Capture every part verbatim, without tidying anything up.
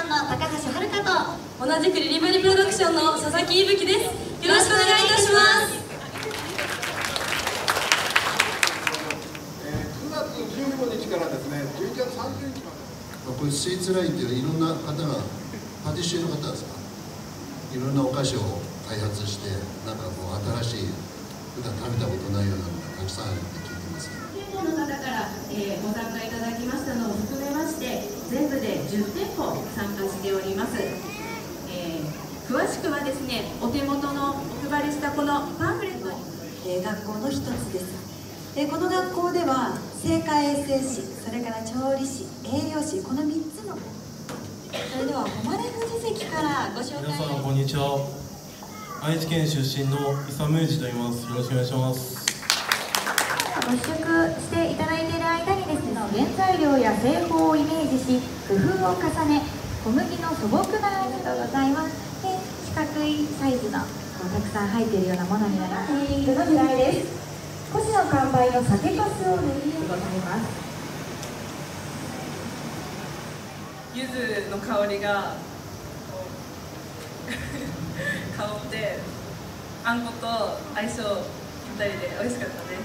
んの高橋遥と同じくリリバリプロダクションの佐々木いぶきです。よろしくお願いいたします。 くがつじゅうごにちからですね、じゅういちがつさんじゅうにちまで。 これスイーツラインっていういろんな方がパティシエの方ですか、いろんなお菓子を開発して、なんかこう新しい普段食べたことないようなのがたくさんあるって聞いてます。 店舗の方から、えー、ご参加いただきましたのを含めまして、全部でじゅってんぽ参加しております。えー、詳しくはですね、お手元のお配りしたこのパンフレットに、 えー、学校の一つです。えー、この学校では生化衛生士、それから調理師、栄養士、このみっつの。それでは誉富士関からご紹介。 皆さんこんにちは。愛知県出身の伊佐裕二と言います。よろしくお願いします。 ご試食していただいている間にですね、原材料や製法をイメージし、工夫を重ね、小麦の素朴な味とございます。で、四角いサイズのこうたくさん入っているようなものになります。の由来です。少しの完売の酒粕を塗りでございます。 柚子の香りが香ってあんこと相性ぴったりで美味しかったです。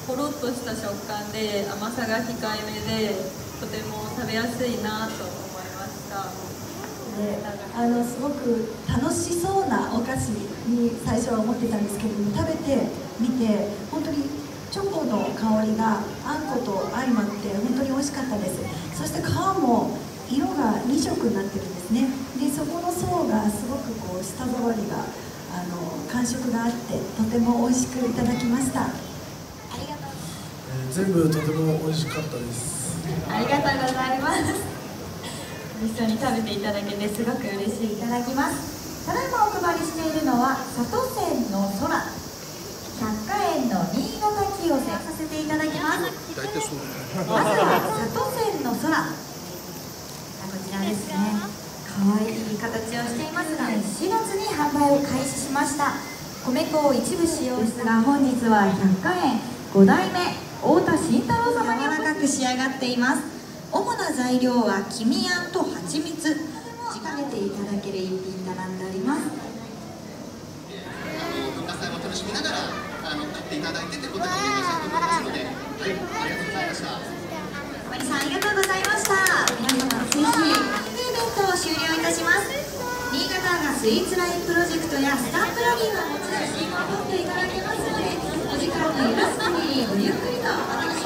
ほろっとした食感で甘さが控えめでとても食べやすいなと思いました。 で、あのすごく楽しそうなお菓子に最初は思ってたんですけれども、食べてみて本当にチョコの香りがあんこと相まって本当に美味しかったです。そして皮も色がにしょくになってるんですね。で、そこの層がすごくこう舌触りがあの感触があってとても美味しくいただきました。ありがとう。 えー、全部とても美味しかったです。 ありがとうございます。一緒に食べていただけてすごく嬉しい。いただきます。ただいまお配りしているのは佐渡線の空百貨園の新潟清瀬させていただきます。 大体そうまずは佐渡線の空、こちらですね。可愛い形をしていますが、しがつに販売を開始しました。米粉を一部使用ですが、本日は百貨園ごだいめ太田慎太郎様に柔らかく仕上がっています。主な材料は黄身あんと蜂蜜、食べていただける一品となっております。 文化祭を楽しみながらあの買っていただいてってことがお願いしたいと思いますので、はい、ありがとうございました。 マリさん、ありがとうございました。皆様ぜひイベントを終了いたします。新潟がスイーツラインプロジェクトやスタンプラリーが持ち写真を撮っていただけますので、お時間の許す限りごゆっくりとお楽しみ